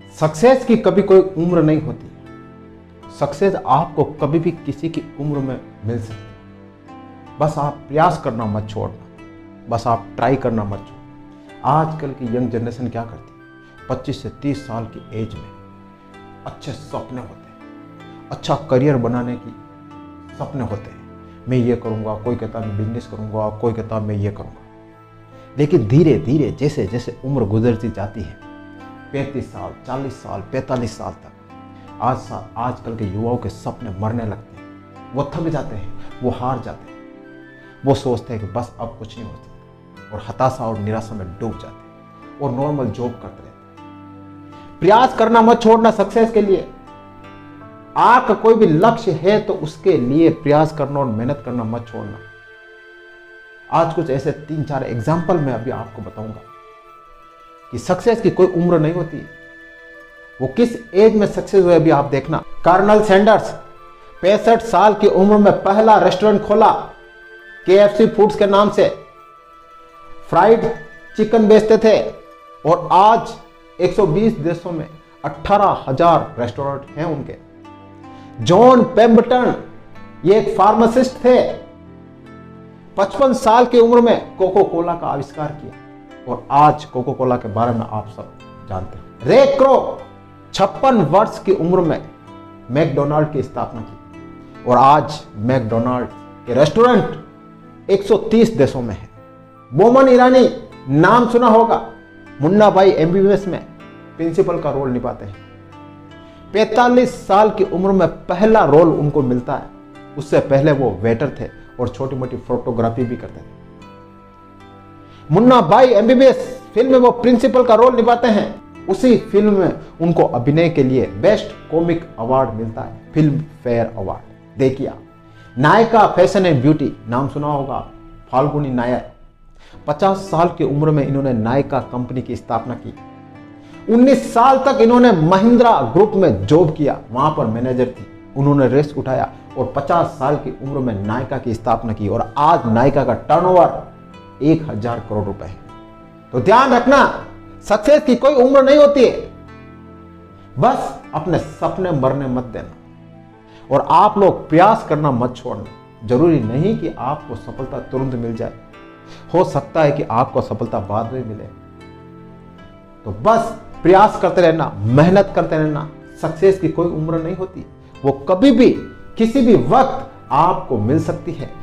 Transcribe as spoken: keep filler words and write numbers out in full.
Success की कभी कोई उम्र नहीं होती। सक्सेस आपको कभी भी किसी की उम्र में मिल सकती है। बस आप प्रयास करना मत छोड़ना, बस आप ट्राई करना मत छोड़ना। आजकल की यंग जनरेशन क्या करती है, पच्चीस से तीस साल की एज में अच्छे सपने होते हैं, अच्छा करियर बनाने की सपने होते हैं। मैं ये करूँगा, कोई कहता है मैं बिजनेस करूँगा, कोई कहता है मैं ये करूँगा। लेकिन धीरे धीरे जैसे जैसे उम्र गुजरती जाती है, पैंतीस साल, चालीस साल, पैंतालीस साल तक आज आजकल के युवाओं के सपने मरने लगते हैं। वो थक जाते हैं, वो हार जाते हैं, वो सोचते हैं कि बस अब कुछ नहीं हो सकता, और हताशा और निराशा में डूब जाते हैं और नॉर्मल जॉब करते रहते हैं। प्रयास करना मत छोड़ना सक्सेस के लिए। आपका कोई भी लक्ष्य है तो उसके लिए प्रयास करना और मेहनत करना मत छोड़ना। आज कुछ ऐसे तीन चार एग्जाम्पल मैं अभी आपको बताऊंगा कि सक्सेस की कोई उम्र नहीं होती। वो किस एज में सक्सेस हुए अभी आप देखना। कर्नल सैंडर्स पैंसठ साल की उम्र में पहला रेस्टोरेंट खोला, के एफ सी फूड्स के नाम से। फ्राइड चिकन बेचते थे और आज एक सौ बीस देशों में अठारह हज़ार रेस्टोरेंट हैं उनके। जॉन पेम्बटन ये एक फार्मासिस्ट थे, पचपन साल की उम्र में कोको कोला का आविष्कार किया और आज कोको कोला के बारे में आप सब जानते हैं। रे क्रो छप्पन वर्ष की उम्र में मैकडोनाल्ड की स्थापना की और आज मैकडोनाल्ड के रेस्टोरेंट एक सौ तीस देशों में है। बोमन ईरानी नाम सुना होगा, Munna Bhai M B B S में प्रिंसिपल का रोल निभाते हैं। पैंतालीस साल की उम्र में पहला रोल उनको मिलता है। उससे पहले वो वेटर थे और छोटी मोटी फोटोग्राफी भी करते थे। Munna Bhai M B B S film में वो प्रिंसिपल का रोल निभाते हैं। उसी फिल्म में उनको अभिनय के लिए बेस्ट कॉमिक अवार्ड मिलता है, फिल्म फेयर अवार्ड। देखिए, नायका फैशन एंड ब्यूटी नाम सुना होगा, फाल्गुनी नायर। पचास साल की उम्र में इन्होंने नायका कंपनी की स्थापना की। उन्नीस साल तक इन्होंने महिंद्रा ग्रुप में जॉब किया, वहां पर मैनेजर थी। उन्होंने रिस्क उठाया और पचास साल की उम्र में नायका की स्थापना की और आज नायका का टर्नओवर एक हजार करोड़ रुपए है। तो ध्यान रखना, सक्सेस की कोई उम्र नहीं होती है। बस अपने सपने मरने मत देना और आप लोग प्रयास करना मत छोड़ना। जरूरी नहीं कि आपको सफलता तुरंत मिल जाए, हो सकता है कि आपको सफलता बाद में मिले। तो बस प्रयास करते रहना, मेहनत करते रहना। सक्सेस की कोई उम्र नहीं होती, वो कभी भी किसी भी वक्त आपको मिल सकती है।